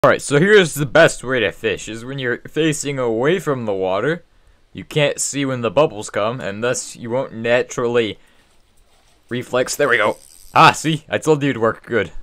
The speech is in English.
Alright, so here's the best way to fish, is when you're facing away from the water, you can't see when the bubbles come, and thus you won't naturally reflex. There we go. Ah, see? I told you it'd work good.